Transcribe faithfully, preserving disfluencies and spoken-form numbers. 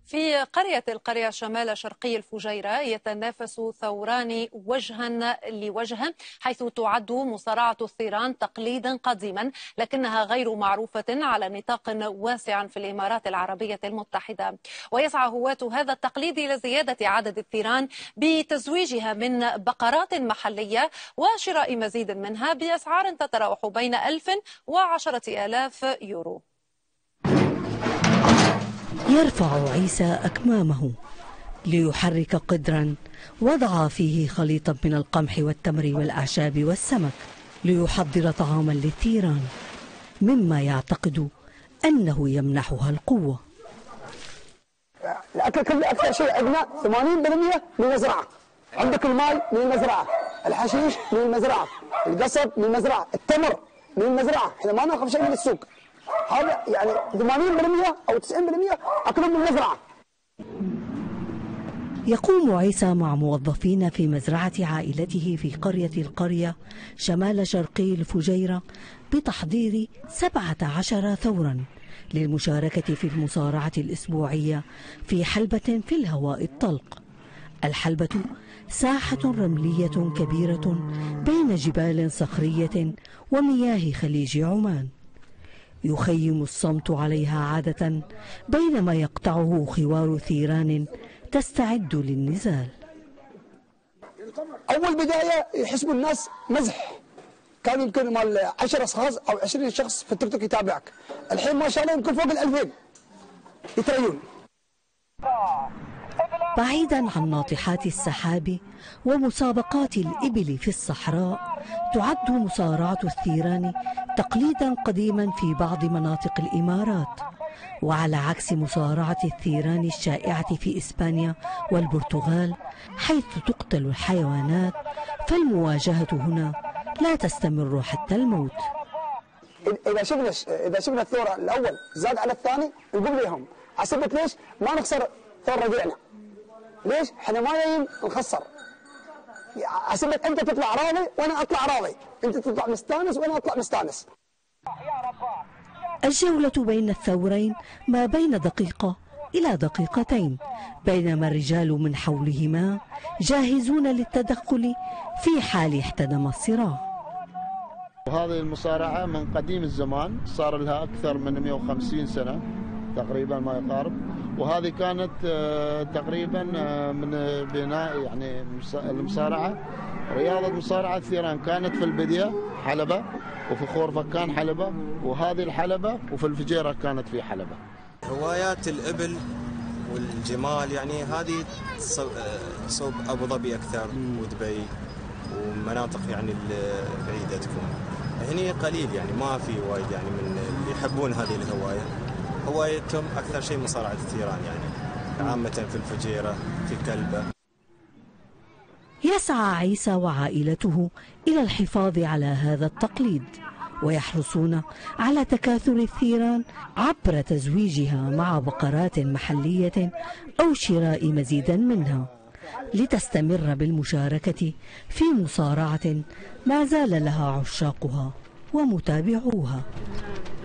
في قرية القرية شمال شرقي الفجيرة يتنافس ثوران وجها لوجه، حيث تعد مصارعة الثيران تقليدا قديما لكنها غير معروفة على نطاق واسع في الإمارات العربية المتحدة. ويسعى هواة هذا التقليد إلى زيادة عدد الثيران بتزويجها من بقرات محلية وشراء مزيد منها بأسعار تتراوح بين ألف وعشرة آلاف يورو. يرفع عيسى أكمامه ليحرك قدرا وضع فيه خليطا من القمح والتمر والأعشاب والسمك ليحضر طعاما للثيران مما يعتقد أنه يمنحها القوة. الأكل كله أكثر شيء عندنا ثمانين بالمئة من المزرعة. عندك الماء من المزرعة، الحشيش من المزرعة، القصب من المزرعة، التمر من المزرعة. احنا ما ناخذ شيء من السوق. هذا يعني ثمانين بالمئة أو تسعين بالمئة أكلهم من المزرعة. يقوم عيسى مع موظفين في مزرعة عائلته في قرية القرية شمال شرقي الفجيرة بتحضير سبعة عشر ثورا للمشاركة في المصارعة الأسبوعية في حلبة في الهواء الطلق. الحلبة ساحة رملية كبيرة بين جبال صخرية ومياه خليج عمان. يخيم الصمت عليها عادة بينما يقطعه خوار ثيران تستعد للنزال. أول بداية يحسبوا الناس مزح، كان يمكن مال عشرة أشخاص أو عشرين شخص في التيك توك يتابعك. الحين ما شاء الله يمكن فوق الألفين يتريون. بعيدا عن ناطحات السحاب ومسابقات الإبل في الصحراء، تعد مصارعة الثيران تقليدا قديما في بعض مناطق الإمارات. وعلى عكس مصارعة الثيران الشائعة في إسبانيا والبرتغال حيث تقتل الحيوانات، فالمواجهة هنا لا تستمر حتى الموت. إذا شفنا إذا شفنا الثورة الأول زاد على الثاني نقول لهم حسبت ليش ما نخسر ثور ربيعنا؟ ليش؟ احنا ما جايين نخسر. حسبت أنت تطلع راضي وأنا أطلع راضي، أنت تطلع مستانس وأنا أطلع مستانس. الجولة بين الثورين ما بين دقيقة إلى دقيقتين، بينما الرجال من حولهما جاهزون للتدخل في حال احتدم الصراع. وهذه المصارعة من قديم الزمان، صار لها أكثر من مئة وخمسين سنة تقريبا ما يقارب، وهذه كانت تقريبا من بناء يعني المصارعة رياضة مصارعة الثيران كانت في البدية حلبة، وفي خورفة كان حلبة، وهذه الحلبة، وفي الفجيرة كانت في حلبة. هوايات الإبل والجمال يعني هذه صوب أبو ظبي أكثر ودبي ومناطق يعني البعيدة تكون. هني قليل يعني ما في وايد يعني من اللي يحبون هذه الهواية. هوايتهم أكثر شيء مصارعة الثيران يعني عامة في الفجيرة في كلبة. يسعى عيسى وعائلته إلى الحفاظ على هذا التقليد، ويحرصون على تكاثر الثيران عبر تزويجها مع بقرات محلية أو شراء مزيدا منها لتستمر بالمشاركة في مصارعة ما زال لها عشاقها ومتابعوها.